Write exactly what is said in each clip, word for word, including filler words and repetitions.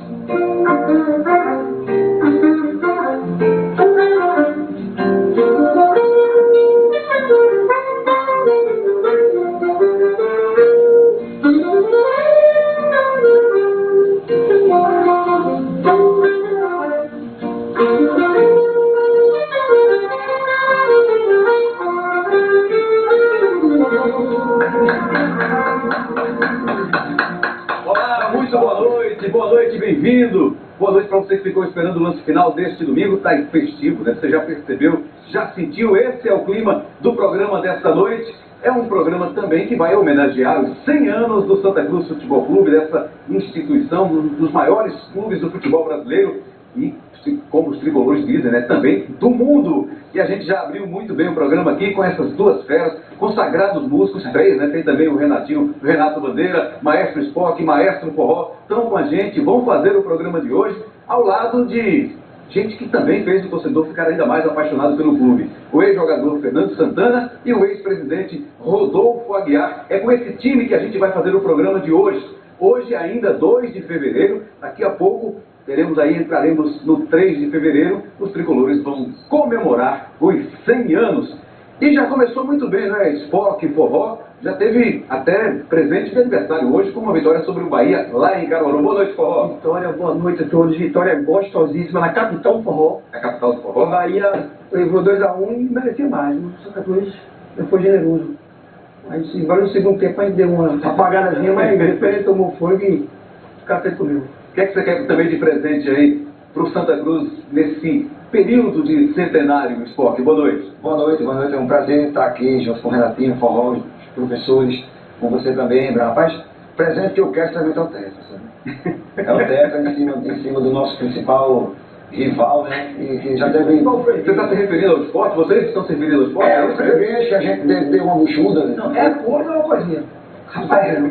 Olá, muito boa noite, boa noite, bem-vindo. Boa noite para você que ficou esperando o lance final deste domingo, está festivo, né? Você já percebeu, já sentiu, esse é o clima do programa desta noite. É um programa também que vai homenagear os cem anos do Santa Cruz Futebol Clube, dessa instituição, um dos maiores clubes do futebol brasileiro e, como os tricolores dizem, né, também do mundo. E a gente já abriu muito bem o programa aqui com essas duas feras, consagrados músicos, três, né? Tem também o Renatinho, o Renato Bandeira, Maestro Spock, Maestro Forró, estão com a gente, vão fazer o programa de hoje ao lado de gente que também fez o torcedor ficar ainda mais apaixonado pelo clube. O ex-jogador Fernando Santana e o ex-presidente Rodolfo Aguiar. É com esse time que a gente vai fazer o programa de hoje. Hoje, ainda dois de fevereiro, daqui a pouco teremos aí, entraremos no três de fevereiro, os tricolores vão comemorar os cem anos. E já começou muito bem, né? Spock, Forró, já teve até presente de aniversário hoje com uma vitória sobre o Bahia lá em Caruaru. Boa noite, Forró. Vitória, boa noite a todos. Vitória gostosíssima na capital do Forró. A capital do Forró. O Bahia levou dois a um e merecia mais. O Santa Cruz foi generoso. Mas agora no segundo tempo a gente deu uma apagadazinha, mas depois ele tomou fogo e café comeu. O que é que você quer também de presente aí para o Santa Cruz nesse período de centenário, Spock? Boa noite. Boa noite, boa noite. É um prazer estar aqui junto com o Renatinho, o Forró, os professores, com você também, rapaz. Presente que eu quero saber é o Tetra, sabe? É o Tetra em cima, em cima do nosso principal rival, né? E que já deve... Você está se referindo ao esporte? Vocês estão se referindo ao esporte? É, eu cerveja que a gente deu, deu uma buchuda, né? Não, é coisa ou é uma coisinha? Rapaz, é,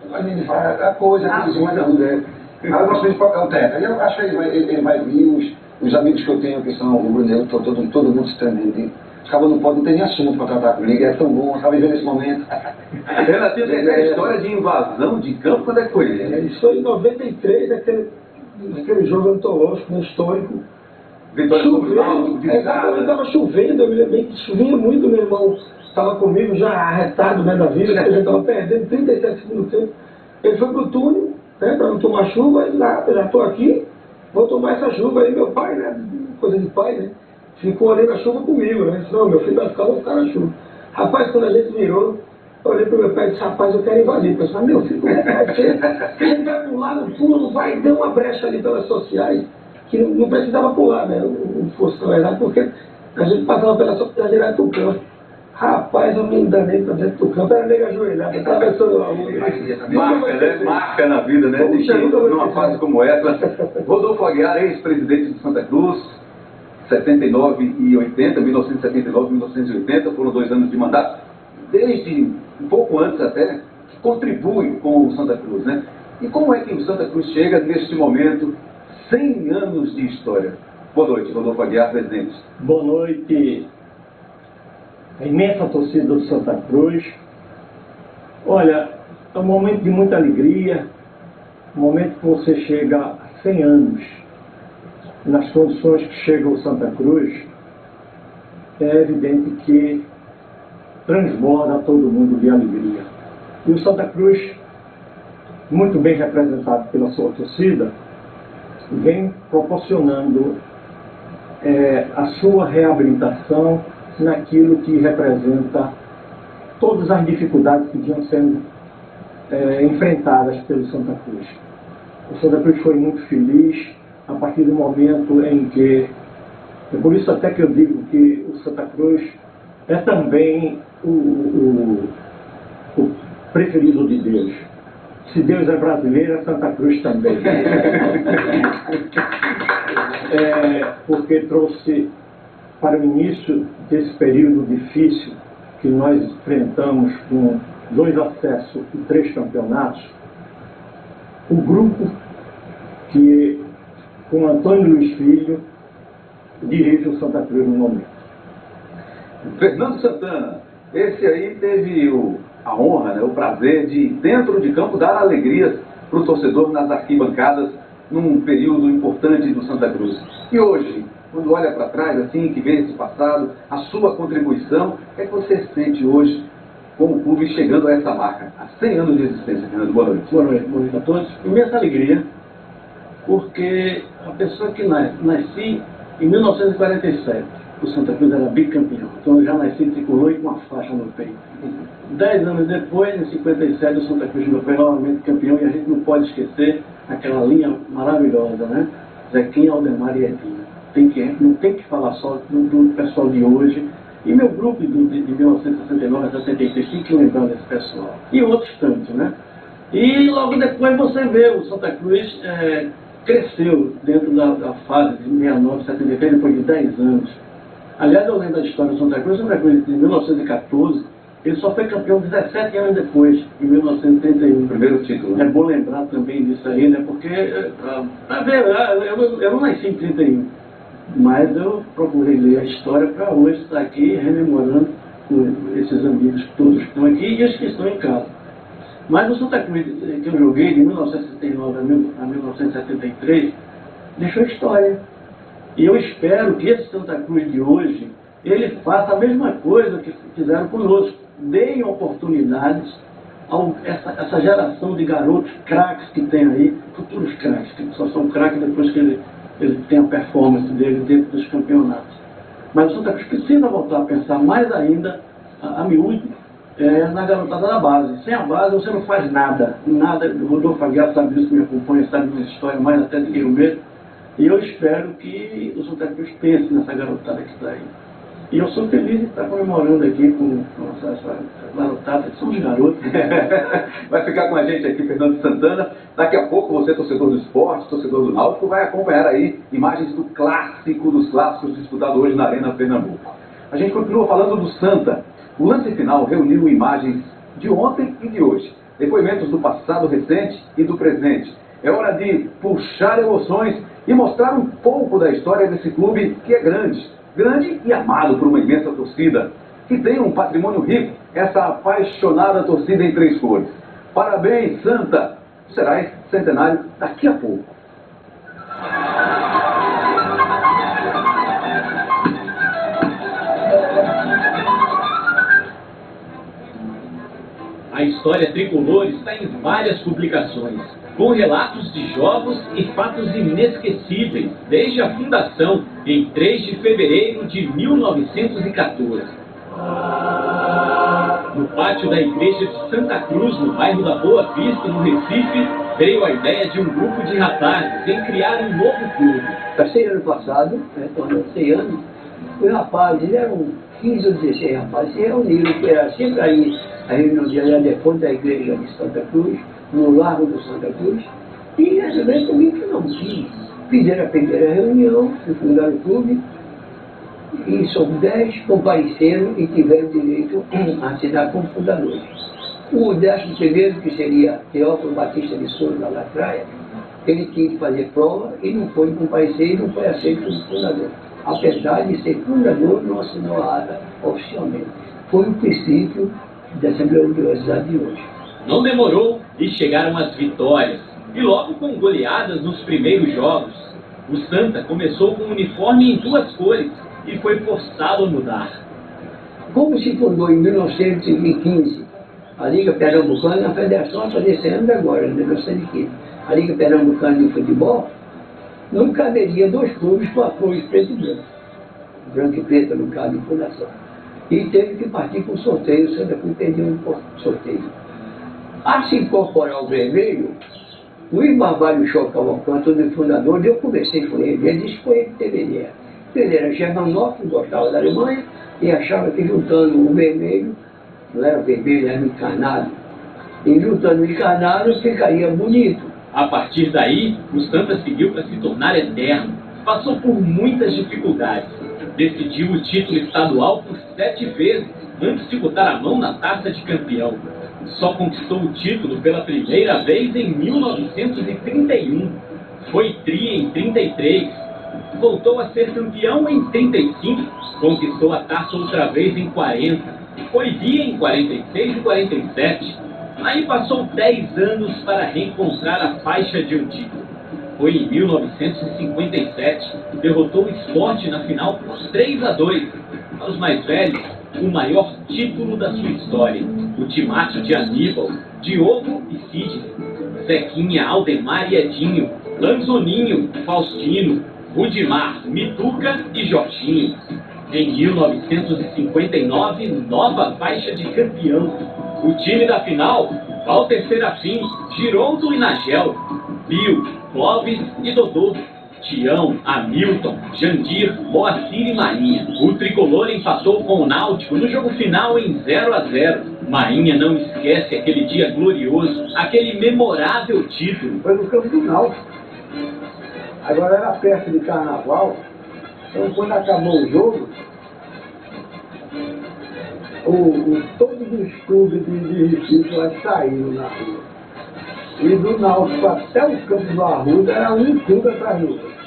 a coisa, a coisa, a nossa principal é o Tetra. Eu acho que ele vai, ele, ele vai vir, os, os amigos que eu tenho que são o Brunel, todo, todo, todo mundo se tremendo. Acaba não pode, não tem nem assunto para tratar comigo, é tão bom, acaba vivendo esse momento. Renatinho, tem a história de invasão de campo, quando é que foi? É, isso foi em noventa e três, aquele, aquele jogo antológico, né, histórico. Vitória chovendo, é, estava chovendo, eu me lembro que chovia muito, meu irmão estava comigo já arretado, né, da vida, a gente estava perdendo trinta e sete segundos do tempo. Ele foi pro túnel, né, para não tomar chuva, e lá, eu já estou aqui, vou tomar essa chuva aí, meu pai, né, coisa de pai, né, ficou olhando a chuva comigo, né, disse, não, meu filho vai ficar, vou ficar na chuva. Rapaz, quando a gente virou, eu olhei pro meu pai e disse, rapaz, eu quero invadir. Eu disse, meu filho, como é que vai ser? Ele vai pular no fundo, vai dar uma brecha ali pelas sociais, que não, não precisava pular, né, o fosse, na verdade, porque a gente passava pela sociedade direto do campo. Rapaz, eu me enganei pra dentro do campo, era nega ajoelhada, atravessando a rua. Marca, né? Marca na vida, né? De que, numa fase como essa. Rodolfo Aguiar, ex-presidente de Santa Cruz, setenta e nove e oitenta, mil novecentos e setenta e nove e mil novecentos e oitenta, foram dois anos de mandato. Desde um pouco antes até, que contribui com o Santa Cruz, né? E como é que o Santa Cruz chega neste momento, cem anos de história? Boa noite, Rodolfo Aguiar, presidente. Boa noite, a imensa torcida do Santa Cruz. Olha, é um momento de muita alegria, um momento que você chega a cem anos, nas condições que chega o Santa Cruz, é evidente que transborda todo mundo de alegria. E o Santa Cruz, muito bem representado pela sua torcida, vem proporcionando é, a sua reabilitação naquilo que representa todas as dificuldades que vinham sendo é, enfrentadas pelo Santa Cruz. O Santa Cruz foi muito feliz a partir do momento em que, é por isso até que eu digo que o Santa Cruz é também o, o, o preferido de Deus. Se Deus é brasileiro, é Santa Cruz também. É, porque trouxe para o início desse período difícil que nós enfrentamos com dois acessos e três campeonatos, o grupo que, com Antônio Luiz Filho, dirige o Santa Cruz no momento. Fernando Santana, esse aí teve o, a honra, né, o prazer de, dentro de campo, dar alegrias para o torcedor nas arquibancadas num período importante do Santa Cruz. E hoje, quando olha para trás, assim, que vê esse passado, a sua contribuição, o que é que você sente hoje com o clube chegando a essa marca? Há cem anos de existência, Fernando. Boa noite. Boa noite, boa noite a todos. Imensa alegria, porque a pessoa que nas, nasci em mil novecentos e quarenta e sete, o Santa Cruz era bicampeão. Então eu já nasci tricolor e com uma faixa no peito. Dez anos depois, em cinquenta e sete, o Santa Cruz foi novamente campeão, e a gente não pode esquecer aquela linha maravilhosa, né? Zequinha, Aldemar e Edinho. Tem que, não tem que falar só do, do pessoal de hoje. E meu grupo de, de, de mil novecentos e sessenta e nove a sessenta e três, tem que lembrar desse pessoal. E outros tantos, né? E logo depois você vê o Santa Cruz é, cresceu dentro da, da fase de sessenta e nove, setenta e três, depois de dez anos. Aliás, eu lembro da história do Santa Cruz. O Santa Cruz, em mil novecentos e quatorze, ele só foi campeão dezessete anos depois, em mil novecentos e trinta e um. Primeiro título. É bom lembrar também disso aí, né? Porque, para ver, eu, eu não nasci em trinta e um, mas eu procurei ler a história para hoje estar aqui rememorando com esses amigos todos que estão aqui e os que estão em casa. Mas o Santa Cruz que eu joguei de mil novecentos e sessenta e nove a mil novecentos e setenta e três deixou história. E eu espero que esse Santa Cruz de hoje, ele faça a mesma coisa que fizeram conosco. Deem oportunidades a essa, essa geração de garotos craques que tem aí, futuros craques, que só são craques depois que ele, ele tem a performance dele dentro dos campeonatos. Mas o Santa Cruz precisa voltar a pensar mais ainda, a, a miúde, é, na garotada da base. Sem a base você não faz nada, nada. O Rodolfo Aguiar sabe disso, que me acompanha, sabe minha história mais até do que eu mesmo. E eu espero que o Santa Cruz pense nessa garotada que está aí. E eu sou feliz de estar comemorando aqui com, com essa, essa garotada, que são os garotos. Vai ficar com a gente aqui, Fernando Santana. Daqui a pouco você, torcedor do esporte, torcedor do Náutico, vai acompanhar aí imagens do clássico dos clássicos disputado hoje na Arena Pernambuco. A gente continua falando do Santa. O lance final reuniu imagens de ontem e de hoje. Depoimentos do passado recente e do presente. É hora de puxar emoções e mostrar um pouco da história desse clube que é grande. Grande e amado por uma imensa torcida, que tem um patrimônio rico, essa apaixonada torcida em três cores. Parabéns, Santa! Será esse centenário daqui a pouco. A história tricolor está em várias publicações, com relatos de jogos e fatos inesquecíveis, desde a fundação, em três de fevereiro de mil novecentos e quatorze. No pátio da igreja de Santa Cruz, no bairro da Boa Vista, no Recife, veio a ideia de um grupo de rapazes em criar um novo clube. Passei ano passado, né, quando eu sei anos, os rapazes eram quinze ou dezesseis rapazes, se reuniram, que era sempre aí a reunião de depois da igreja de Santa Cruz, no Largo do Santa Cruz, e resolveram comigo que não fiz. Fizeram a primeira reunião, fundaram o clube, e sobre dez compareceram e tiveram direito a assinar como fundadores. O décimo primeiro, que seria Teófilo Batista de Souza da Lacraia, ele tinha que fazer prova e não foi comparecer e não foi aceito como fundador. Apesar de ser fundador, não assinou a ata oficialmente. Foi o princípio dessa grandiosidade de hoje. Não demorou e chegaram as vitórias. E logo com goleadas nos primeiros jogos. O Santa começou com um uniforme em duas cores e foi forçado a mudar. Como se fundou em mil novecentos e quinze a Liga Pernambucana, a federação vai fazer esse ano agora, em mil novecentos e quinze, a Liga Pernambucana de Futebol, não caberia dois clubes com a cores preto e branco. Branco e preto no caso de fundação. E teve que partir com sorteio, o Santa Cruz perdeu um sorteio. A se incorporar o vermelho, Luiz Barbalho Choque Cavalcante, o fundador, eu conversei com ele, ele disse que foi ele que teve ideia. Ele era germanófilo, gostava da Alemanha, e achava que juntando o vermelho, não era vermelho, era encarnado, e juntando o encarnado ficaria bonito. A partir daí, o Santa seguiu para se tornar eterno. Passou por muitas dificuldades. Decidiu o título estadual por sete vezes, antes de botar a mão na taça de campeão. Só conquistou o título pela primeira vez em mil novecentos e trinta e um. Foi tri em trinta e três. Voltou a ser campeão em trinta e cinco. Conquistou a taça outra vez em quarenta. Foi bi em quarenta e seis e quarenta e sete. Aí passou dez anos para reencontrar a faixa de um título. foi em mil novecentos e cinquenta e sete, que derrotou o Sport na final por três a dois. Para os mais velhos, o maior título da sua história. O timaço de Aníbal, Diogo e Sidney, Zequinha, Aldemar e Edinho, Lanzoninho, Faustino, Rudimar, Mituca e Jorginho. Em mil novecentos e cinquenta e nove, nova faixa de campeão. O time da final, Walter Serafim, Gironto e Nagel, Bill, Clóvis e Dodô, Tião, Hamilton, Jandir, Moacir e Marinha. O tricolor empatou com o Náutico no jogo final em zero a zero. Marinha não esquece aquele dia glorioso, aquele memorável título. Foi no campo do Náutico. Agora era perto de carnaval, então quando acabou o jogo, o, o, todos os clubes de, de Recife lá saíram na rua. E do Náutico até o campo do Arruda era um clube atrás do outro.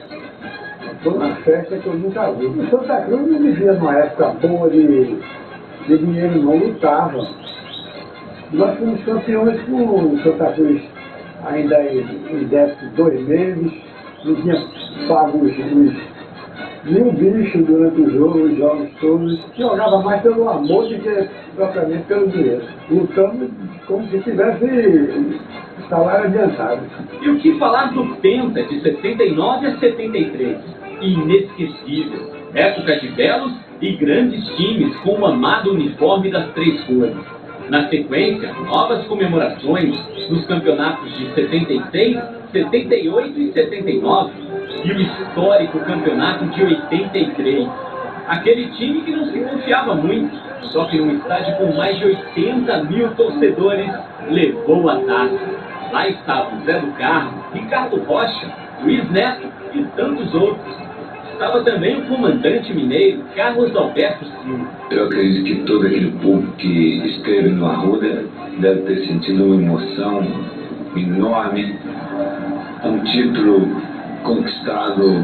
Foi uma festa que eu nunca vi. O Santa Cruz não vivia numa época boa de, de dinheiro, não lutava. Nós fomos campeões com o Santa Cruz ainda em, em déficit dois meses, não tinha pago os, os mil bichos durante o jogo, os jogos todos. Jogava mais pelo amor do que propriamente pelo dinheiro. Lutando como se tivesse salário adiantado. E o que falar do Penta de setenta e nove a setenta e três? Inesquecível. Época de belos e grandes times com o amado uniforme das três cores. Na sequência, novas comemorações nos campeonatos de setenta e seis, setenta e oito e setenta e nove e o histórico campeonato de oitenta e três. Aquele time que não se confiava muito, só que num estádio com mais de oitenta mil torcedores, levou a taça. Lá estavam Zé do Carmo, Ricardo Rocha, Luiz Neto e tantos outros. Estava também o comandante mineiro Carlos Alberto Silva. Eu acredito que todo aquele público que esteve no Arruda deve ter sentido uma emoção enorme. Um título conquistado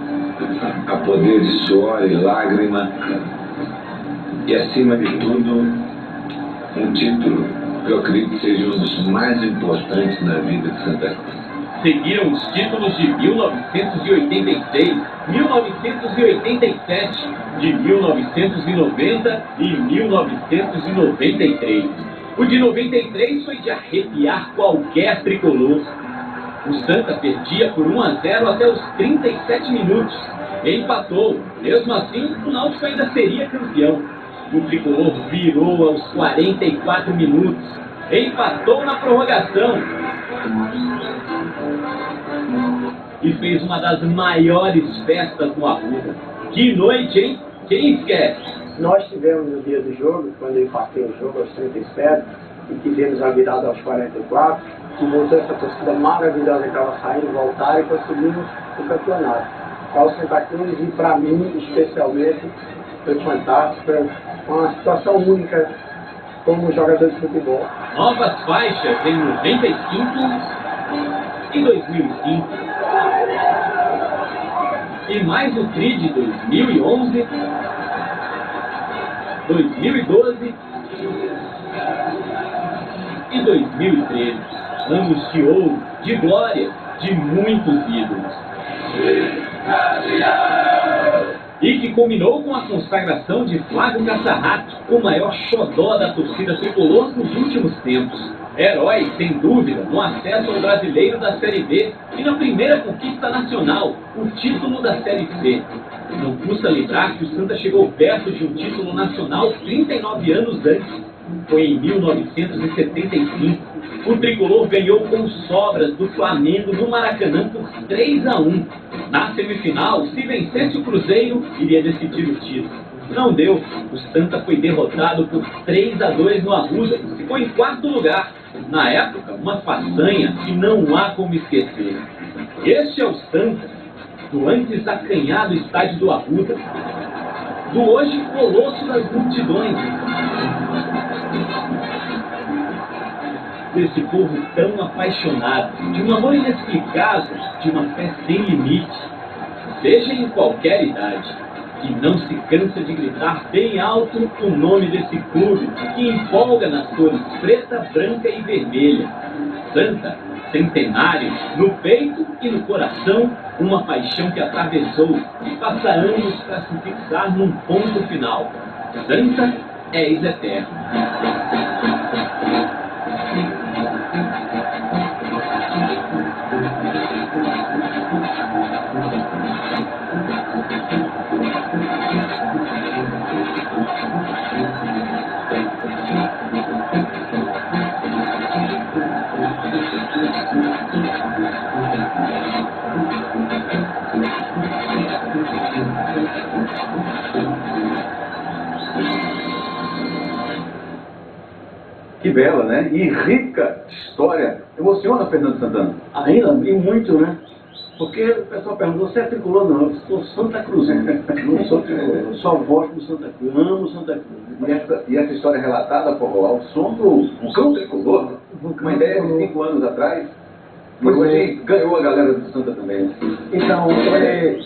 a poder de suor e lágrima. E acima de tudo, um título que eu acredito que seja um dos mais importantes na vida de Santa Cruz. Seguiram os títulos de mil novecentos e oitenta e seis, mil novecentos e oitenta e sete, de mil novecentos e noventa e mil novecentos e noventa e três. O de noventa e três foi de arrepiar qualquer tricolor. O Santa perdia por um a zero até os trinta e sete minutos. Empatou. Mesmo assim, o Náutico ainda seria campeão. O tricolor virou aos quarenta e quatro minutos. Empatou na prorrogação. E fez uma das maiores festas no Arruda. Que noite, hein? Quem esquece? Nós tivemos no dia do jogo, quando eu empatei o jogo aos trinta e sete, e tivemos a virada aos quarenta e quatro, que voltou essa torcida maravilhosa que estava saindo, voltar e conseguimos o campeonato. Para o Santa Cruz e para mim, especialmente, foi fantástico, foi uma situação única como jogador de futebol. Novas faixas em noventa e cinco e dois mil e cinco. E mais o tri de dois mil e onze, dois mil e doze e dois mil e treze. Anos de ouro, de glória, de muitos ídolos. E que culminou com a consagração de Flávio Cassarrato, o maior xodó da torcida tricolor nos últimos tempos. Herói, sem dúvida, no acesso ao Brasileiro da Série B e na primeira conquista nacional, o título da Série C. Não custa lembrar que o Santa chegou perto de um título nacional trinta e nove anos antes. Foi em mil novecentos e setenta e cinco. O tricolor ganhou com sobras do Flamengo no Maracanã por três a um. Na semifinal, se vencesse o Cruzeiro, iria decidir o título. Não deu. O Santa foi derrotado por três a dois no Arruda e ficou em quarto lugar. Na época, uma façanha que não há como esquecer. Este é o Santa, do antes acanhado estádio do Arruda, do hoje colosso das multidões. Desse povo tão apaixonado, de um amor inexplicável, de uma fé sem limite, seja em qualquer idade. e não se cansa de gritar bem alto o nome desse clube, que empolga nas cores preta, branca e vermelha. Santa, centenário, no peito e no coração, uma paixão que atravessou e passa anos para se fixar num ponto final. Santa é ex-eterno. Que bela, né? E rica história. Emociona, Fernando Santana? Ainda, e muito, né? Porque o pessoal pergunta, você é tricolor? Não, eu sou Santa Cruz. Não sou tricolor, eu só gosto do Santa Cruz, amo Santa Cruz. E essa, e essa história relatada por ao som do Vulcão Tricolor, uma ideia de cinco anos atrás, e hoje ganhou a galera do Santa também. Então, é...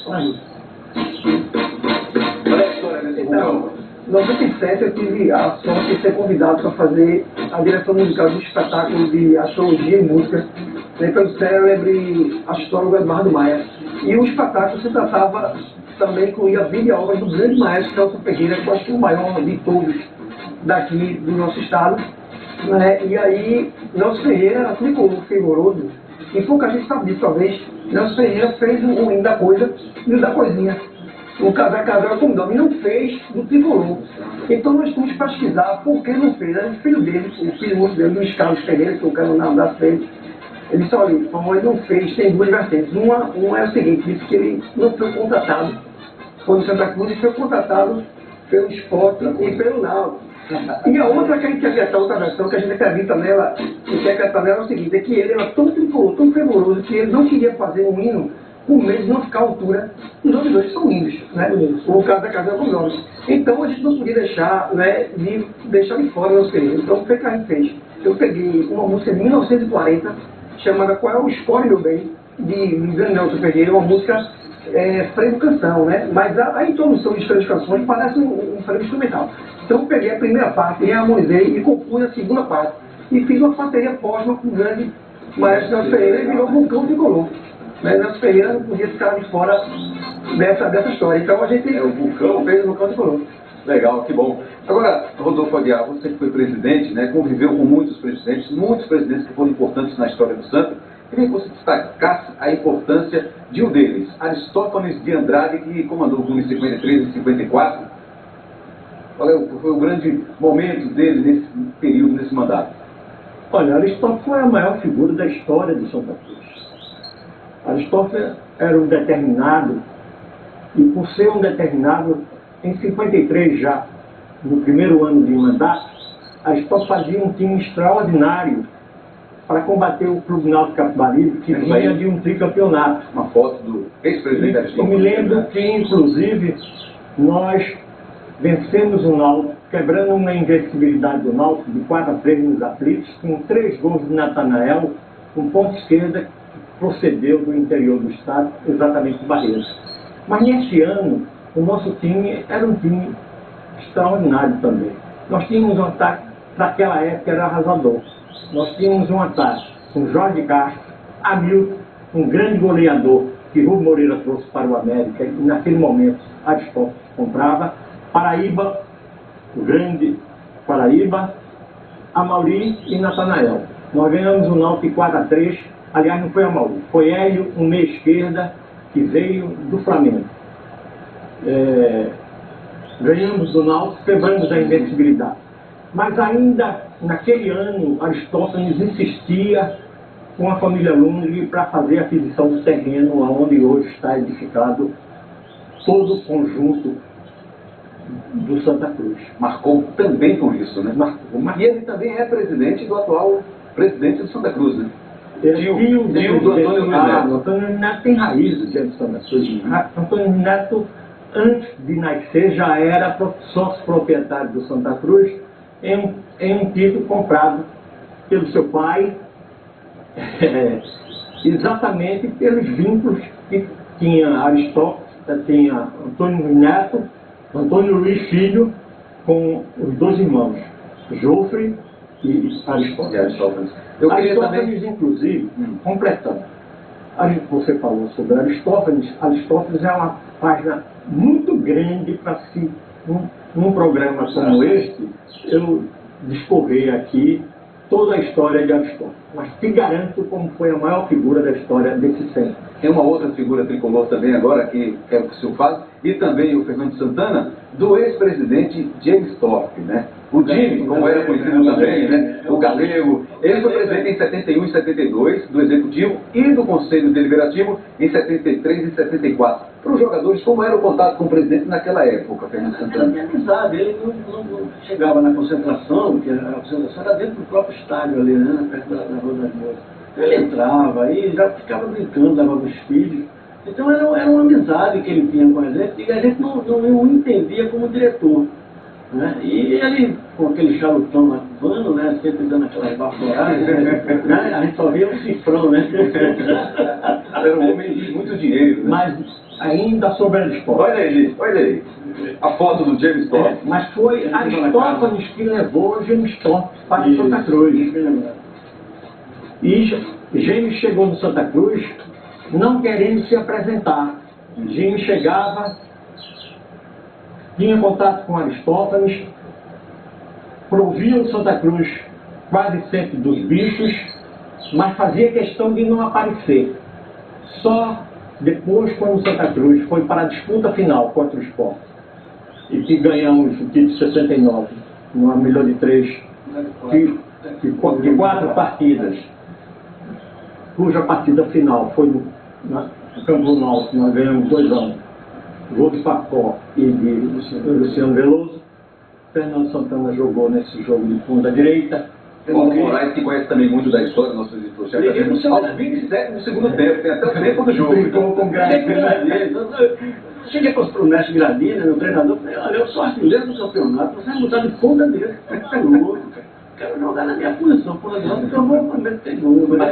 Olha a história desse Vulcão. Em noventa e sete eu tive a sorte de ser convidado para fazer a direção musical do espetáculo de astrologia e música, né, pelo célebre astrólogo Eduardo Maia. E o espetáculo se tratava, também incluía a vida e obras do grande maestro Celso Ferreira, que eu acho que é o maior de todos daqui do nosso estado. Né? E aí, Nelson Ferreira era tricolor fervoroso, e pouca gente sabe disso, talvez. Nelson Ferreira fez o ruim da coisa e o da coisinha. O Casar Casar com Dom, e não fez do tricolor. Então nós fomos pesquisar por que não fez. Aí o filho dele, o filho moço dele, Luiz Carlos Ferreira, que eu quero não dar frente, ele disse, olha, ele não fez, tem duas vertentes. Uma, uma é o seguinte, disse que ele não foi contratado, foi no Santa Cruz, e foi contratado pelo Sport e pelo Náutico. E a outra que a gente acredita, outra versão que a gente acredita nela, e que acredita nela é o seguinte, é que ele era tão tricolor, tão fervoroso, que ele não queria fazer um hino com medo de não ficar à altura dos outros dois que são lindos, né? O caso da Casa com os Homens. Então a gente não podia deixar, né, de deixar de fora o nosso querido. Então o que a gente fez? Eu peguei uma música de mil novecentos e quarenta, chamada Qual é o Score, meu bem, de Nelson Ferreira, uma música é, frevo canção, né? Mas a, a introdução de três canções parece um, um frevo instrumental. Então eu peguei a primeira parte e harmonizei e compus a segunda parte. E fiz uma parceria póstuma com o grande maestro Nelson Ferreira e virou Vulcão Tricolor. Mas Nelson Ferreira não podia ficar de fora dessa, dessa história. Então a gente é, o Vulcão fez o Vulcão Tricolor. Legal, que bom. Agora, Rodolfo Aguiar, você que foi presidente, né, conviveu com muitos presidentes, muitos presidentes que foram importantes na história do Santa. Queria que você destacasse a importância de um deles, Aristófanes de Andrade, que comandou o clube em cinquenta e três e cinquenta e quatro. Qual é o, foi o grande momento dele nesse período, nesse mandato? Olha, Aristófanes foi a maior figura da história do Santa Cruz. Aristófanes era um determinado, e por ser um determinado, em cinquenta e três já, no primeiro ano de mandato, Aristófanes fazia um time extraordinário para combater o Clube Náutico Capibaribe, que vinha de um tricampeonato. Uma foto do ex-presidente Aristófanes. Eu me lembro que, inclusive, nós vencemos o Náutico, quebrando uma invencibilidade do Náutico de quatro a três nos aflitos, com três gols de Natanael, com ponta esquerda, procedeu do interior do estado, exatamente de Barreiras. Mas nesse ano, o nosso time era um time extraordinário também. Nós tínhamos um ataque, naquela época era arrasador. Nós tínhamos um ataque com Jorge Castro, Hamilton, um grande goleador que Rubem Moreira trouxe para o América, e naquele momento Aristófanes comprava, Paraíba, o grande Paraíba, Amauri e Natanael. Nós ganhamos o Náutico quatro a três. Aliás, não foi a Mauro, foi Hélio, um meia esquerda, que veio do Flamengo. É, ganhamos do Náutico, quebramos a invencibilidade. Mas ainda naquele ano, Aristófanes insistia com a família Lundgren para fazer a aquisição do terreno onde hoje está edificado todo o conjunto do Santa Cruz. Marcou também por isso, né? Marcou. E ele também é presidente do atual presidente do Santa Cruz, né? Tio, tio, tio do Antônio Luiz Neto. Antônio Luiz Neto tem raízes de Santa Cruz. Antônio Luiz Neto, antes de nascer, já era sócio proprietário do Santa Cruz em um, em um título comprado pelo seu pai, é, exatamente pelos vínculos que tinha Aristóteles, tinha Antônio Luiz Neto Antônio Luiz Filho com os dois irmãos, Jofre e Aristóteles. Eu queria Aristóteles, também... inclusive, hum. completando, você falou sobre Aristóteles. Aristóteles é uma página muito grande para se, num, num programa como este, eu discorrer aqui toda a história de Aristóteles. Mas te garanto como foi a maior figura da história desse centro. Tem uma outra figura tricolor também agora, que quero que o senhor fale, e também o Fernando Santana, do ex-presidente James Thorpe, né? O Jimmy, como era conhecido também, né? O Galego. Ele foi presidente em setenta e um e setenta e dois, do Executivo e do Conselho Deliberativo em setenta e três e setenta e quatro. Para os jogadores, como era o contato com o presidente naquela época, Fernando Santana? Era amizade, ele não, não, não chegava na concentração, que a concentração era dentro do próprio estádio ali, né? Perto da, da Rua das Moças. Ele entrava aí, já ficava brincando, levava os filhos. Então era, era uma amizade que ele tinha com a gente, e a gente não, não, não entendia como diretor. Né? E ele, com aquele charutão lá, vano, né? Sempre dando aquelas baforadas, né? A gente só via um cifrão, né? Era um homem de muito dinheiro, né? Mas ainda sobre Aristóteles. Olha aí, olha aí. A foto do James Thorpe. É, mas foi Aristóteles que levou James Thorpe para Santa Cruz. E James chegou no Santa Cruz não querendo se apresentar. James chegava, tinha contato com Aristóteles, provia o Santa Cruz quase sempre dos bichos, mas fazia questão de não aparecer. Só depois, quando o Santa Cruz foi para a disputa final contra o Sport, e que ganhamos o título de sessenta e nove, numa melhor de três, de, de, de quatro partidas, cuja partida final foi no, na, no Campo Náutico, nós ganhamos dois anos, gol de Facó e de Luciano Veloso. Fernando Santana jogou nesse jogo de fundo à direita. Paulo Moraes, que conhece também muito da história, nosso editor, já está aos vinte e sete do segundo tempo, tem até o tempo do jogo. Ficou com Cheguei para o mestre Gradini, meu treinador, falei, olha, eu sou artilheiro do campeonato, você vai mudar de ponta dele, tá louco, quero jogar na minha posição, por exemplo, então eu vou primeiro ter gol. Mas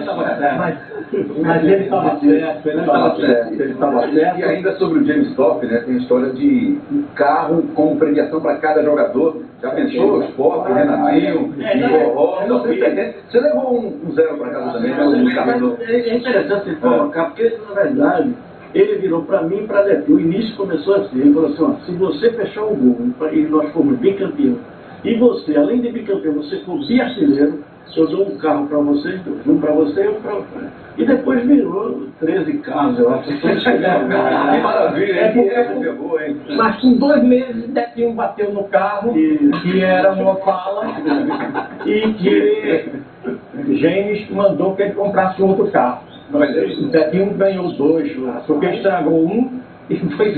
ele estava certo, ele estava certo, ele estava certo. E ainda sobre o James Thorpe, né, tem a história de um carro com premiação para cada jogador. Já pensou? Sport, Renatinho, Igor, você levou um zero para casa também, né? É interessante você colocar, porque na verdade ele virou para mim e para Lepi. O início começou assim, ele falou assim, ó, se você fechar o gol e nós formos bicampeão, e você, além de bicampeão, você for biartilheiro, eu dou um carro para vocês dois, um para você e um para você. E depois virou treze carros, eu acho. Que maravilha, é que época boa, hein? Mas com dois meses, Betinho bateu no carro, e... que era uma Opala, e que James mandou que ele comprasse outro carro. O Betinho ganhou dois, porque estragou um e, foi,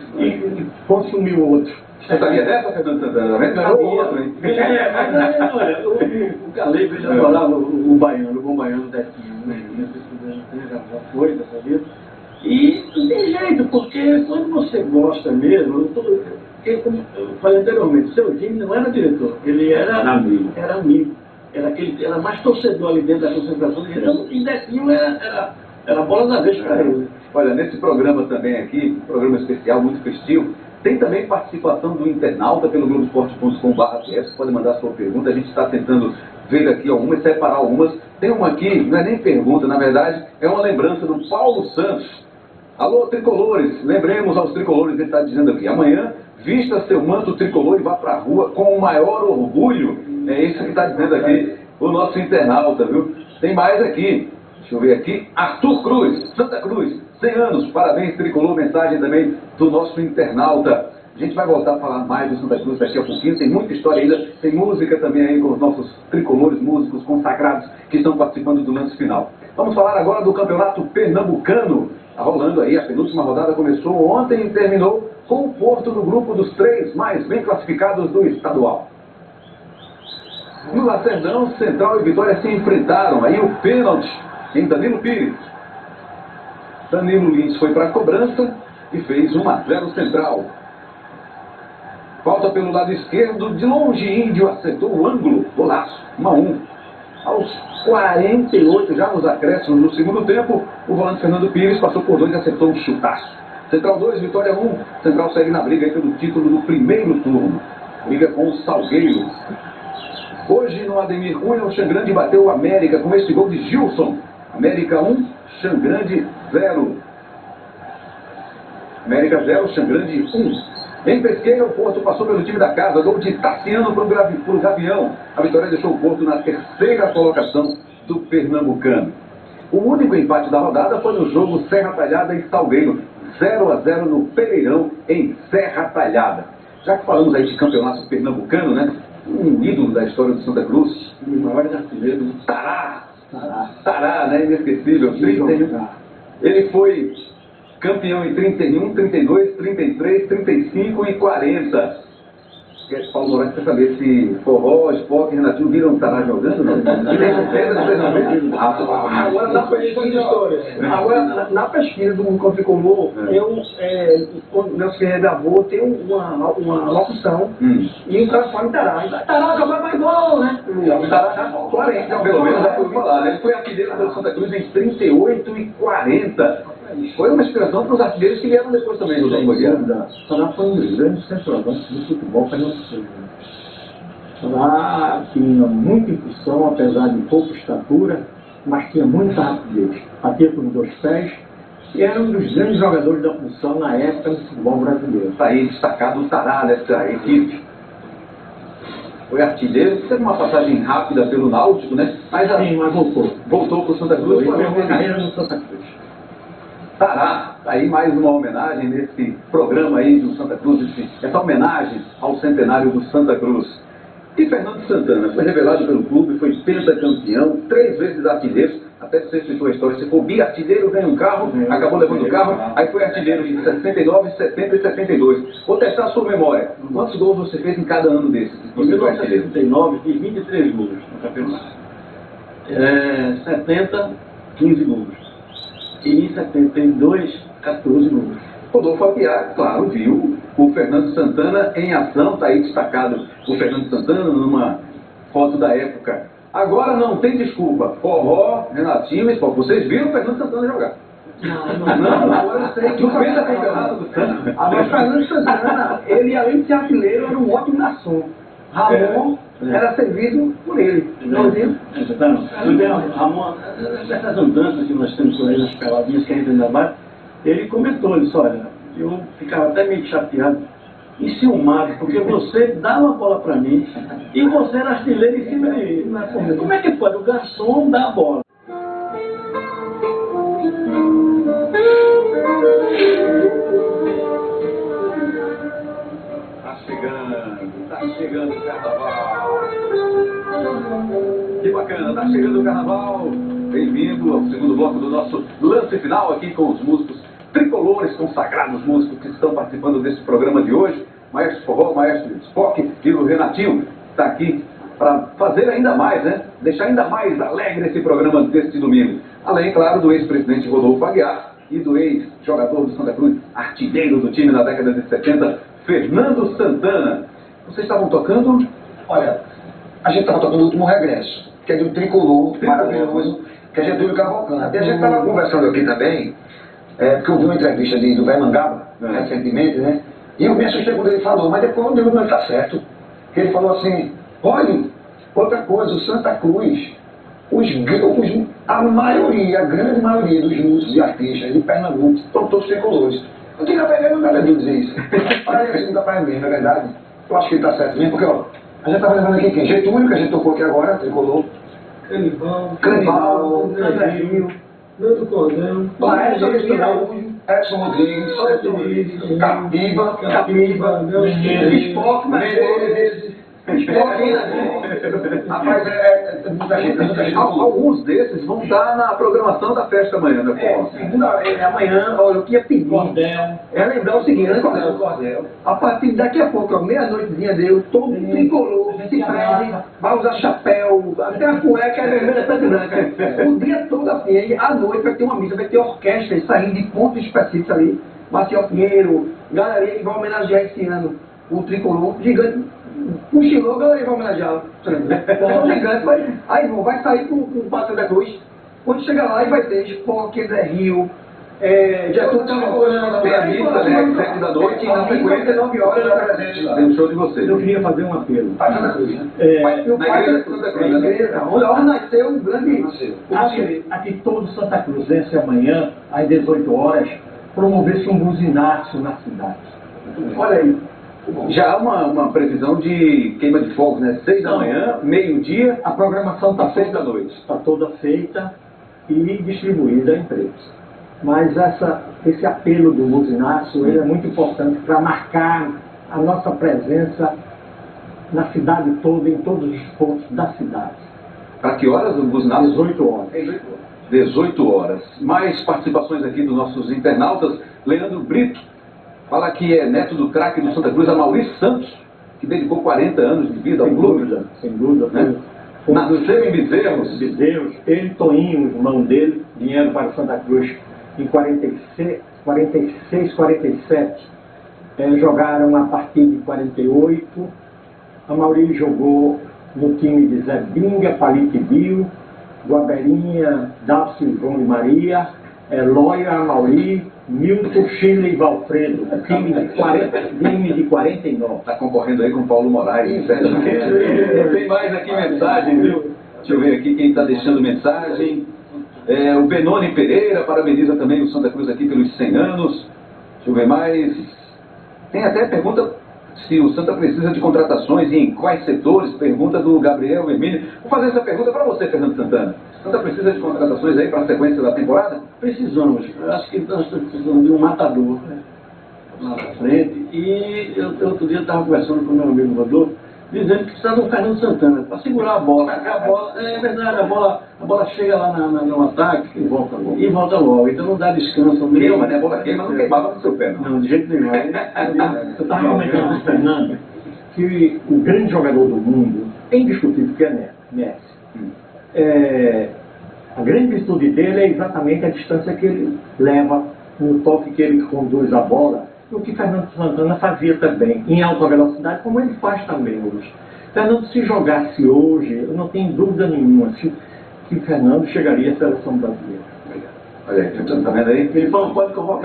e consumiu o outro. Você sabia dessa, Fernando Santana? Ganhou o outro, hein? É, mas olha, o, o Galego já falava o, o baiano, o bom baiano Betinho, né? Já foi dessa vez. E não tem jeito, porque quando você gosta mesmo, eu, como eu falei anteriormente, seu time não era diretor, ele era amigo. Era amigo. Era, aquele, era mais torcedor ali dentro da concentração. Então, e Betinho era, era, era a bola da vez para ele. Olha, nesse programa também aqui, um programa especial, muito festivo, tem também participação do internauta pelo globoesporte ponto com barra P S. Pode mandar sua pergunta, a gente está tentando ver aqui algumas, separar algumas. Tem uma aqui, não é nem pergunta, na verdade, é uma lembrança do Paulo Santos. Alô, tricolores, lembremos aos tricolores, ele está dizendo aqui, amanhã, vista seu manto tricolor e vá para a rua com o maior orgulho. É isso que está dizendo aqui o nosso internauta, viu? Tem mais aqui, deixa eu ver aqui, Arthur Cruz, Santa Cruz, cem anos, parabéns tricolor, mensagem também do nosso internauta. A gente vai voltar a falar mais do Santa Cruz daqui a pouquinho, tem muita história ainda, tem música também aí com os nossos tricolores, músicos consagrados que estão participando do lance final. Vamos falar agora do Campeonato Pernambucano. Está rolando aí, a penúltima rodada começou ontem e terminou com o Porto no grupo dos três mais bem classificados do estadual. No Lacerdão, Central e Vitória se enfrentaram, aí o pênalti em Danilo Pires. Danilo Lins foi para a cobrança e fez um a zero Central. Falta pelo lado esquerdo, de longe Índio acertou o ângulo, golaço, um a um. Aos quarenta e oito, já nos acréscimos do segundo tempo, o volante Fernando Pires passou por dois e acertou um chutaço. Central dois, Vitória um. Central segue na briga aí pelo título do primeiro turno. Briga com o Salgueiro. Hoje no Ademir Cunha, o Xangrande bateu o América com esse gol de Gilson. América um, Xangrande zero. América zero, Xangrande um. Em Pesqueira, o Porto passou pelo time da casa, gol de Tassiano para o Gavião. A vitória deixou o Porto na terceira colocação do Pernambucano. O único empate da rodada foi no jogo Serra Talhada e Salgueiro, zero a zero no Pereirão, em Serra Talhada. Já que falamos aí de campeonato pernambucano, né? Um ídolo da história do Santa Cruz, um dos maiores artilheiros, Tará. Tará, Tará, né? Inesquecível. trinta e um. Ele foi campeão em trinta e um, trinta e dois, trinta e três, trinta e cinco e quarenta. Paulo Moraes quer saber se Forró, Spock e Renatinho viram Tará jogando, não? Agora, na pesquisa, agora, na, na pesquisa do Mundo Tricolor, é. eu, é, quando o Nelson Ferreira gravou, tem uma, uma locução, hum. e o cara fala em Tará. Tará acabou mais gol, né? O Tará já quarenta, pelo menos já foi falar, né? Ele foi artilheiro do Santa Cruz em trinta e oito e quarenta. Foi uma inspiração para os artilheiros que vieram depois também do Tará. Tará foi um dos grandes centroavantes do futebol pernambucano. Tará tinha muita impulsão, apesar de pouca estatura, mas tinha muita rapidez. Batia com os dois pés e era um dos grandes jogadores da função na época do futebol brasileiro. Está aí destacado o Tará dessa equipe. Foi artilheiro, teve uma passagem rápida pelo Náutico, né? Mas, Sim, mas voltou. Voltou para o Santa Cruz. Foi uma carreira no Santa Cruz. Tará, aí mais uma homenagem nesse programa aí do Santa Cruz, essa homenagem ao centenário do Santa Cruz. E Fernando Santana foi revelado pelo clube, foi pentacampeão, três vezes artilheiro, até você citou a história, você foi bi-artilheiro, ganhou um carro, é, acabou levando o carro, aí foi artilheiro em sessenta e nove, setenta e setenta e dois. Vou testar a sua memória. Quantos gols você fez em cada ano desses? Em mil novecentos e setenta e nove, fiz vinte e três gols no campeonato. É, setenta, quinze gols. E em setenta e dois, quatorze gols. Rodolfo Aguiar, claro, viu o Fernando Santana em ação, está aí destacado o Fernando Santana numa foto da época. Agora não tem desculpa, Forró, Renatinho e Spock. Vocês viram o Fernando Santana jogar? Não, não, não, não, eu sei que o campeonato do Santana. Agora o Fernando Santana, ele além de ser artilheiro, era um ótimo garçom. Ramon é. era servido por ele, não viu? Ramon, nessas andanças que nós temos por aí nas peladinhas que a gente ainda bate, ele comentou, ele disse, olha, eu ficava até meio chateado, enciumado, porque você dava a bola para mim e você era artilheiro em cima de mim. Como é que pode o garçom dar a bola? Tá chegando, tá chegando o carnaval. Que bacana, tá chegando o carnaval. Bem-vindo ao segundo bloco do nosso lance final aqui com os músicos tricolores, consagrados músicos que estão participando desse programa de hoje. Maestro Forró, Maestro Spock e o Renatinho está aqui para fazer ainda mais, né? Deixar ainda mais alegre esse programa deste domingo. Além, claro, do ex-presidente Rodolfo Aguiar e do ex-jogador do Santa Cruz, artilheiro do time na década de setenta, Fernando Santana. Vocês estavam tocando? Olha, a gente estava tocando o último regresso, que é de um tricolor, tricolor maravilhoso, que é Getúlio Cavalcante. Até a gente estava conversando aqui também, é, porque eu vi uma entrevista de, do Vé Mangaba, é. recentemente, né? E eu me assustei quando ele falou, mas depois eu digo, não está certo. Que ele falou assim, olha, outra coisa, o Santa Cruz, os, os, a maioria, a grande maioria dos músicos e artistas de Pernambuco são todos tricolores. Eu tinha pegar no cara de dizer isso. Parece que nunca faz mesmo, é verdade. Eu acho que ele está certo mesmo, porque ó, a gente estava lembrando aqui quem? Getúlio, que a gente tocou aqui agora, tricolor. Canibal, Canibal, Canibal, Nando Cordão, Edson Rodrigues, Capiba, Capiba, Spock, Menezes, rapaz, é muita gente, muita gente. Alguns desses vão estar na programação da festa amanhã, né? É, segunda, é, amanhã, olha, eu queria pedir. Cordel. É lembrar o seguinte, antes do Cordel. A partir de daqui a pouco, ó, meia-noitezinha deu, todo tricolor, se prende, vai usar chapéu, até a cueca é vermelha tá branca. O dia todo assim, aí, à noite vai ter uma missa, vai ter orquestra saindo de pontos específicos ali. Marcial Pinheiro, galerinha que vai homenagear esse ano o tricolor, gigante. Cochilou, a galera vai homenagear. O gigante vai, aí, irmão, vai sair com, com o Pátio da Cruz. Quando chegar lá, vai ter Spock, Zé Rio, É, já estou Tem a missa, né? Sete da noite e na sequência, nove horas, da presente lá. Tem um show de vocês. Eu queria fazer um apelo. Pai Santa Cruz, né? É, Na igreja de Santa Cruz, né? Onde nasceu um grande... aqui, aqui todo Santa Cruzense amanhã, às dezoito horas, promover-se um buzinaço na cidade. Olha aí. Já há uma, uma previsão de queima de fogos, né? Seis da manhã, meio-dia, A programação está às seis feita, da noite. está toda feita e distribuída a empresas. Mas essa, esse apelo do buzinaço ele é muito importante para marcar a nossa presença na cidade toda, em todos os pontos da cidade. Para que horas o buzinaço? dezoito horas. dezoito horas. Mais participações aqui dos nossos internautas. Leandro Brito fala que é neto do craque do Santa Cruz, a Maurício Santos, que dedicou quarenta anos de vida ao Sem clube. dúvida, sem dúvida. Né? Foi um dos Nasceu em Bezerros. Bezerros, ele, Toninho, irmão dele, vieram para Santa Cruz em quarenta e seis, quarenta e sete. É, jogaram a partir de quarenta e oito. A Maurício jogou no time de Zé Binga, Palito Bill, Guaberinha, Dalcio João de Maria, Eloy, Amauri, Milton, Chile e Valfredo, time de, quarenta, time de quarenta e nove. Está concorrendo aí com o Paulo Moraes, certamente. Tem mais aqui mensagem, viu? Deixa eu ver aqui quem está deixando mensagem. É, o Benoni Pereira parabeniza também o Santa Cruz aqui pelos cem anos. Deixa eu ver mais. Tem até pergunta se o Santa precisa de contratações e em quais setores. Pergunta do Gabriel Emílio. Vou fazer essa pergunta para você, Fernando Santana. O Santa precisa de contratações aí para a sequência da temporada? Precisamos. Eu acho que nós precisamos de um matador, né, lá na frente. E eu, outro dia eu estava conversando com o meu amigo Rodolfo, dizendo que precisa de um Fernando Santana para segurar a bola. A bola é verdade, a bola, a bola chega lá na, na, no ataque e volta logo. E volta logo. Então não dá descanso. Queima, né? A bola queima, não queimava no seu pé, não. Não, de jeito nenhum. Eu estava comentando com o Fernando que o grande jogador do mundo, é indiscutível que é Messi. É, a grande virtude dele é exatamente a distância que ele leva no toque que ele conduz a bola, o que Fernando Santana fazia também, em alta velocidade, como ele faz também hoje. Fernando, se jogasse hoje, eu não tenho dúvida nenhuma se, que Fernando chegaria à seleção brasileira. Olha aí, você está vendo aí? Ele falou, pode convocar.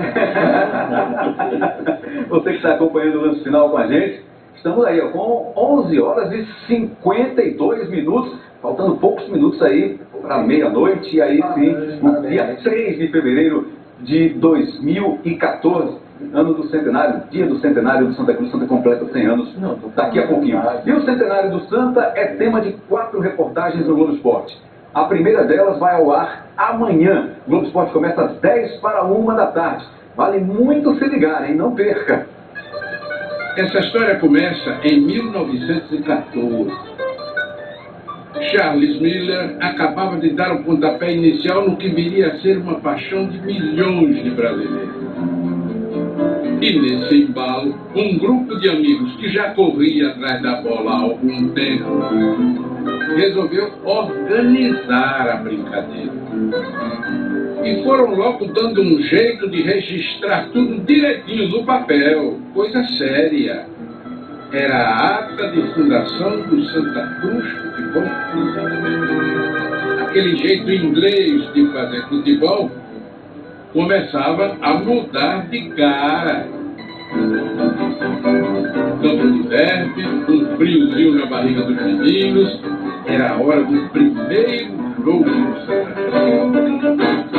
Você que está acompanhando o lance final com a gente, estamos aí ó, com onze horas e cinquenta e dois minutos, faltando poucos minutos aí para meia-noite, e aí sim, no dia três de fevereiro de dois mil e quatorze, ano do centenário, dia do centenário do Santa Cruz. Santa completa cem anos daqui a pouquinho. E o centenário do Santa é tema de quatro reportagens no Globo Esporte. A primeira delas vai ao ar amanhã. O Globo Esporte começa às dez para uma da tarde. Vale muito se ligar, hein? Não perca! Essa história começa em mil novecentos e quatorze. Charles Miller acabava de dar o pontapé inicial no que viria a ser uma paixão de milhões de brasileiros. E nesse embalo, um grupo de amigos que já corria atrás da bola há algum tempo resolveu organizar a brincadeira. E foram logo dando um jeito de registrar tudo direitinho no papel, coisa séria. Era a ata de fundação do Santa Cruz Futebol Clube. Aquele jeito inglês de fazer futebol começava a mudar de cara. Campo de derby, um friozinho na barriga dos meninos, era a hora do primeiro jogo do Santa Cruz.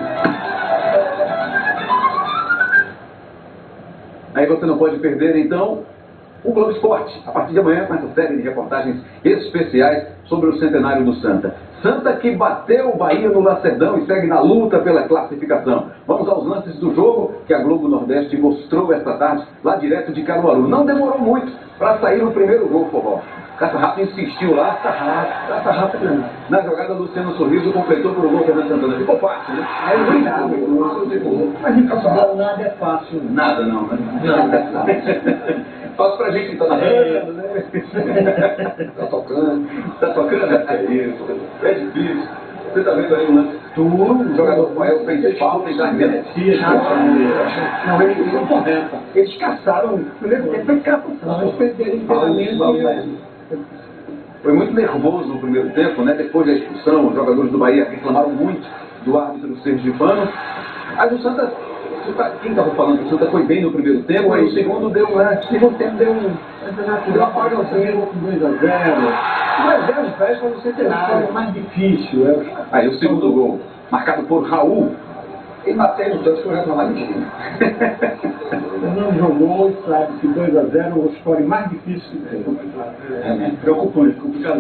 Aí você não pode perder, então, o Globo Esporte, a partir de amanhã, com essa série de reportagens especiais sobre o centenário do Santa. Santa que bateu o Bahia no Lacerdão e segue na luta pela classificação. Vamos aos lances do jogo que a Globo Nordeste mostrou esta tarde, lá direto de Caruaru. Não demorou muito para sair o primeiro gol, Forró. Caça Rápido insistiu lá, Caça Rápido, Caça Rápido. Na jogada, Luciano Sorriso completou por o gol Fernando Santana. Ficou fácil, né? É obrigado. Mas então, nada é fácil. Nada não, né? Não. Fácil pra gente que tá narrando, né? Tá tocando. Tá tocando? É isso. É difícil. Você tá vendo aí o lance? Tudo. O jogador Rafael fez falta e já merecia. Não, eles são corretos. Eles caçaram o primeiro tempo, eles caçaram. Eles perderam inteiramente. Foi muito nervoso no primeiro tempo, né? Depois da expulsão, os jogadores do Bahia reclamaram muito do árbitro sergipano. Mas o Santa, quem estava falando que o Santa foi bem no primeiro tempo, aí o segundo deu, né? O segundo tempo deu um... Deu uma apagãozinho com dois a zero. dois a zero faz para você ter nada. É mais difícil. É. Aí o segundo gol, marcado por Raul. E Matheus, tanto que eu reclamar de time. Não jogou e sabe que dois a zero é o score mais difícil que tem. É preocupante, complicado.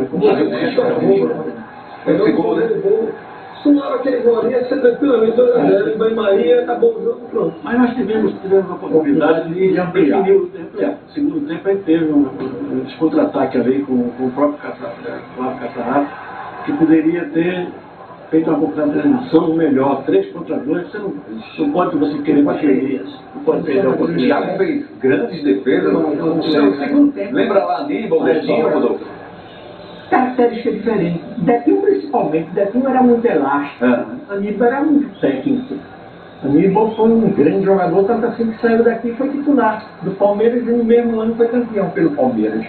Esse gol, né? Se não era aquele gol, ia ser tranquilamente dois a zero, em banho-maria, acabou o jogo, pronto. Mas nós tivemos, tivemos a oportunidade de ampliar. No segundo tempo, a gente teve um, um contra-ataque ali com, com o próprio Flávio Catarrato, que poderia ter feito uma transição melhor, três contra dois, você não, não pode você querer bater isso. Não pode perder a oportunidade. O Thiago fez grandes defesas no segundo tempo. Lembra lá Aníbal, Dedinho, Rodolfo? Característica diferente. Dedinho principalmente, Dedinho era muito elástico, ah. Aníbal era muito técnico. Aníbal foi um grande jogador, tanto assim que saiu daqui e foi titular do Palmeiras e no mesmo ano foi campeão pelo Palmeiras.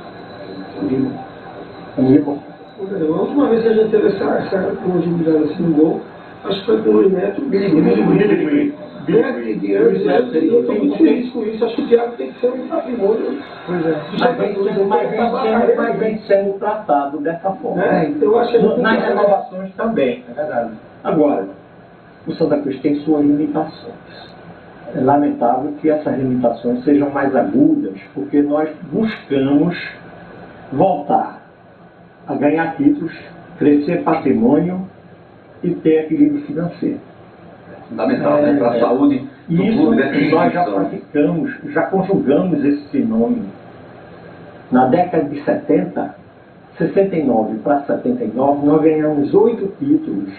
Aníbal. A última vez que a gente teve essa, essa continuidade assim no gol, acho que foi com o Luiz Neto, Billy Billy, eu estou muito feliz com isso, acho que o Thiago tem que ser um patrimônio. Pois é. Mas vem sendo tratado dessa forma. É, eu acho que nas renovações também, é verdade. Agora, o Santa Cruz tem suas limitações. É lamentável que essas limitações sejam mais agudas, porque nós buscamos voltar a ganhar títulos, crescer patrimônio e ter equilíbrio financeiro. Fundamental, é, né? Para a é. saúde do Isso clube dessa nós já instituição. praticamos, já conjugamos esse fenômeno. Na década de setenta, sessenta e nove para setenta e nove, nós ganhamos oito títulos.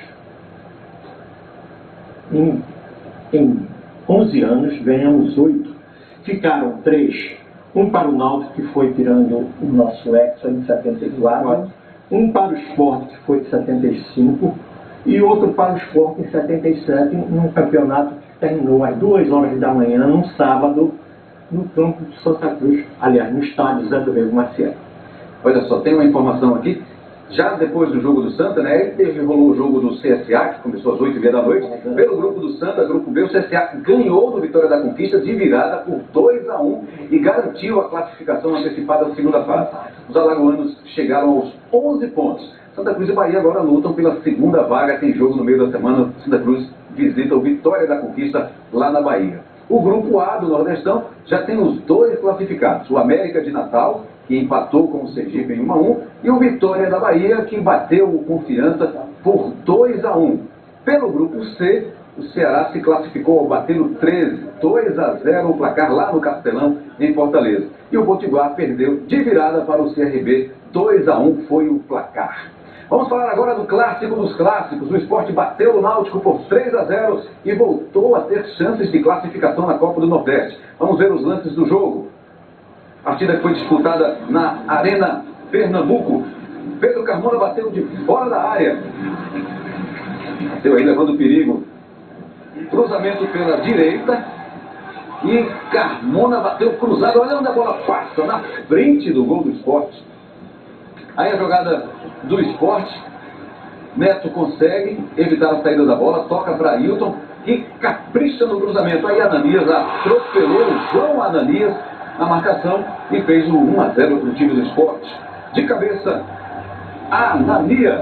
Em, em onze anos, ganhamos oito. Ficaram três. Um para o Náutico, que foi tirando o nosso Hexa em setenta e quatro. Um para o Sport, que foi de setenta e cinco. E outro para o Sport em setenta e sete, num campeonato que terminou às duas horas da manhã, num sábado, no campo de Santa Cruz, aliás, no estádio Zé do Rego Maciel. Olha só, tem uma informação aqui. Já depois do jogo do Santa, né, aí teve, rolou o jogo do C S A, que começou às oito e meia da noite. Pelo grupo do Santa, grupo B, o C S A ganhou do Vitória da Conquista de virada por dois a um e garantiu a classificação antecipada à segunda fase. Os alagoanos chegaram aos onze pontos. Santa Cruz e Bahia agora lutam pela segunda vaga, tem jogo no meio da semana. Santa Cruz visita o Vitória da Conquista lá na Bahia. O grupo A do Nordestão já tem os dois classificados, o América de Natal, que empatou com o Sergipe em um a um, e o Vitória da Bahia, que bateu o Confiança por dois a um. Pelo grupo C, o Ceará se classificou ao bater o treze, dois a zero o placar lá no Castelão, em Fortaleza. E o Potiguar perdeu de virada para o C R B, dois a um foi o placar. Vamos falar agora do clássico dos clássicos. O Sport bateu o Náutico por três a zero e voltou a ter chances de classificação na Copa do Nordeste. Vamos ver os lances do jogo. Partida que foi disputada na Arena Pernambuco. Pedro Carmona bateu de fora da área. Bateu aí levando perigo. Cruzamento pela direita. E Carmona bateu cruzado. Olha onde a bola passa, na frente do gol do Sport. Aí a jogada do Sport. Neto consegue evitar a saída da bola. Toca para Ailton, que capricha no cruzamento. Aí Ananias atropelou o João Ananias na marcação e fez o um a zero para o time do Sport. De cabeça, Ananias.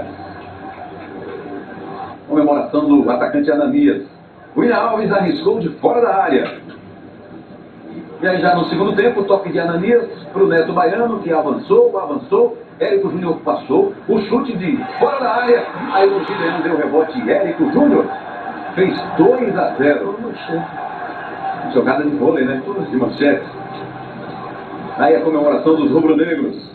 Comemoração do atacante Ananias. William Alves arriscou de fora da área. E aí já no segundo tempo, toque de Ananias para o Neto Baiano, que avançou, avançou. Érico Júnior passou, o chute de fora da área. Aí o Gideão deu rebote e Érico Júnior fez dois a zero. Jogada de vôlei, né? De manchete. Aí a comemoração dos rubro-negros.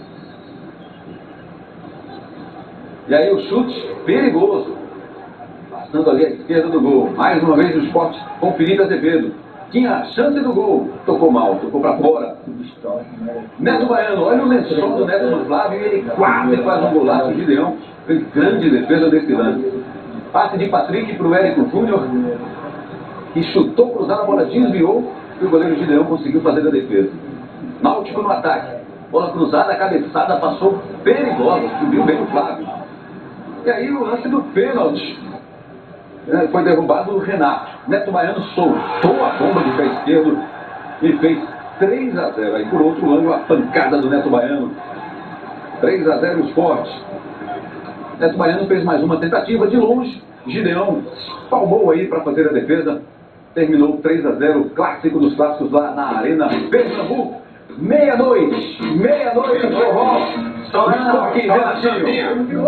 E aí o chute perigoso. Passando ali à esquerda do gol. Mais uma vez o Sport com Felipe Azevedo. Tinha a chance do gol. Tocou mal, tocou para fora. Neto Baiano, olha o lençol do Neto no Flávio e ele quase faz um golaço. O Gideão fez grande defesa desse lance. Passe de Patrick para o Érico Júnior, que chutou cruzado, a bola desviou e o goleiro Gideão conseguiu fazer a defesa. Náutico no ataque. Bola cruzada, cabeçada, passou perigosa, subiu bem o Flávio. E aí o lance do pênalti. né, foi derrubado o Renato. Neto Baiano soltou a bomba de pé esquerdo e fez três a zero. Aí por outro ângulo, a pancada do Neto Baiano. três a zero Sport. Neto Baiano fez mais uma tentativa de longe. Gideão palmou aí para fazer a defesa. Terminou três a zero, clássico dos clássicos lá na Arena Pernambuco. Meia-noite, meia-noite, forró. Só aqui, Renatinho.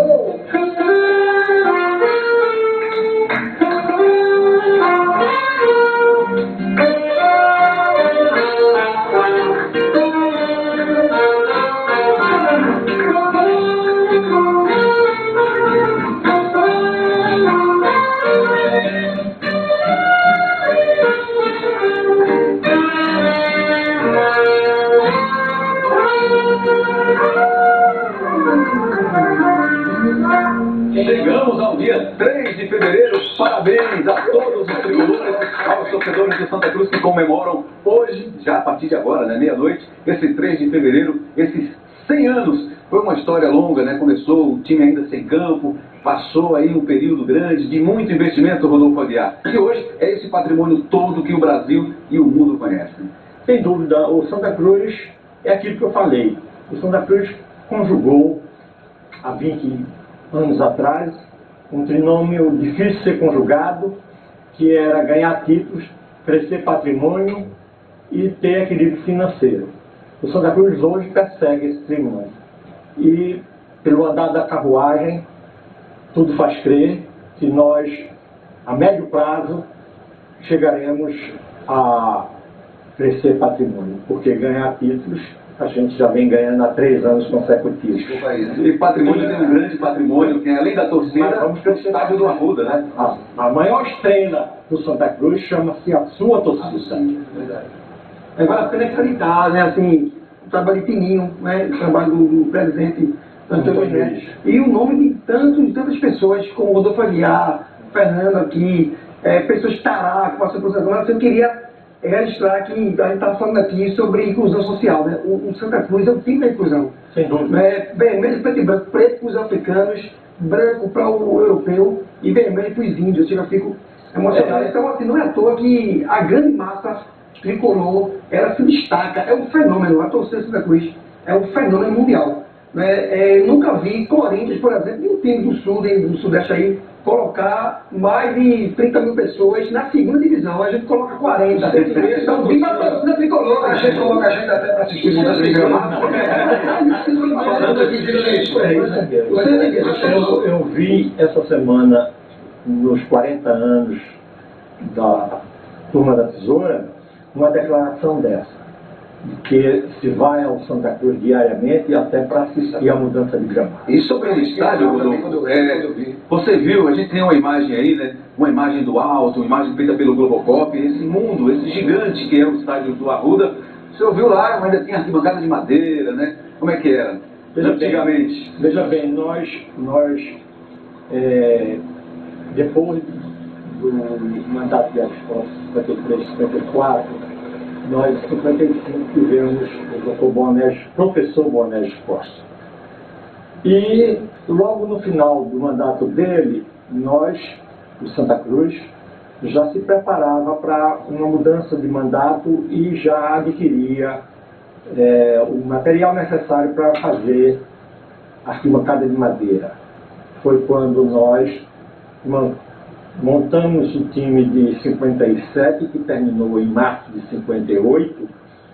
Chegamos ao dia três de fevereiro, parabéns a todos os tricolores, aos torcedores do Santa Cruz que comemoram hoje, já a partir de agora, né, meia-noite, esse três de fevereiro, esses cem anos. Foi uma história longa, né, começou o time ainda sem campo, passou aí um período grande de muito investimento, Rodolfo Aguiar. E hoje é esse patrimônio todo que o Brasil e o mundo conhecem. Sem dúvida, o Santa Cruz é aquilo que eu falei. O Santa Cruz conjugou há vinte anos atrás um trinômio difícil de ser conjugado, que era ganhar títulos, crescer patrimônio e ter equilíbrio financeiro. O Santa Cruz hoje persegue esse trinômio. E, pelo andar da carruagem, tudo faz crer que nós, a médio prazo, chegaremos a crescer patrimônio, porque ganhar títulos a gente já vem ganhando há três anos consecutivos. E patrimônio tem um grande patrimônio, que além da torcida, vamos para o estádio do Arruda, né? A, a maior estrela do Santa Cruz chama-se a sua torcida. Verdade. É, vale a pena acreditar, né? Assim, o trabalho de Tininho, né? O trabalho do, do presidente Antônio Neves. E o nome de, tanto, de tantas pessoas, como o Rodolfo Aguiar, Fernando aqui, é, pessoas Tará, que passou por essa zona. Eu queria registrar que a gente está falando aqui sobre inclusão social, né? O, o Santa Cruz é o time da inclusão. Sem dúvida. É, vermelho, preto e branco, preto para os africanos, branco para o europeu e vermelho para os índios. Eu já fico emocionado. Então, assim, não é à toa que a grande massa tricolor, ela se destaca, é um fenômeno. A torcida do Santa Cruz é um fenômeno mundial. Né? É, nunca vi Corinthians, por exemplo, e um time do sul, do sudeste aí, colocar mais de trinta mil pessoas na segunda divisão. A gente coloca quarenta. Então, viva a torcida tricolor. A gente coloca a gente até para assistir mudança de gramado. Eu, eu vi essa semana, nos quarenta anos da Turma da Tesoura, uma declaração dessa, de que se vai ao Santa Cruz diariamente até para assistir a mudança de gramado. E sobre o estádio, Rodolfo, é, você viu, a gente tem uma imagem aí, né? Uma imagem do alto, uma imagem feita pelo Globocop, esse mundo, esse gigante que é o estádio do Arruda. Você ouviu lá, ainda tinha arquibancada de madeira, né? Como é que era? Veja Antigamente. Bem, veja bem, nós, nós é, depois do mandato de Aristóteles, cinquenta e três, cinquenta e quatro, nós, em cinquenta e cinco, tivemos o doutor Bonés, professor Bonés Costa. E logo no final do mandato dele, nós, o Santa Cruz, já se preparava para uma mudança de mandato e já adquiria é, o material necessário para fazer a arquibancada de madeira. Foi quando nós montamos o time de cinquenta e sete, que terminou em março de cinquenta e oito,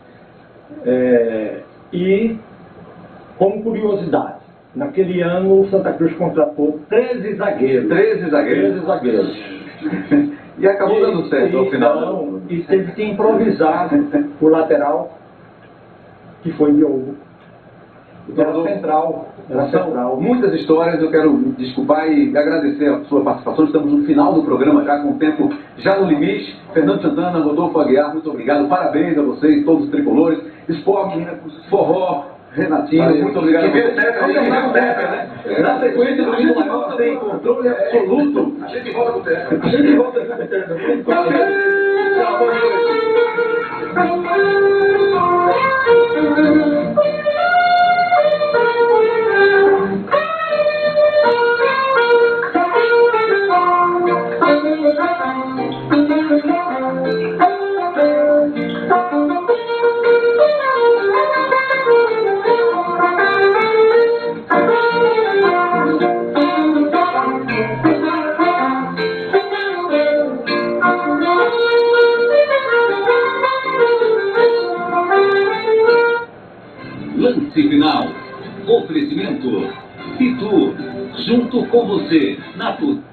é, e, como curiosidade, naquele ano o Santa Cruz contratou treze zagueiros. treze zagueiros. treze zagueiros. E acabou e, dando certo ao final. Não, e teve que improvisar o lateral, que foi Diogo. Era central. Era central. Muitas histórias, eu quero desculpar e agradecer a sua participação. Estamos no final do programa, já com o tempo já no limite. Fernando Santana, Rodolfo Aguiar, muito obrigado. Parabéns a vocês, todos os tricolores. Esporte, forró, Renatinho, valeu. Muito obrigado. Que veio Tepe, vamos terminar com o Tepe, né? Na sequência do Domingo Maior, sem controle absoluto. A gente volta com o Tepe. A gente volta com o Tepe. Tchau, boa noite. Thank you. Lance final. Oferecimento. Pitu. Junto com você. Na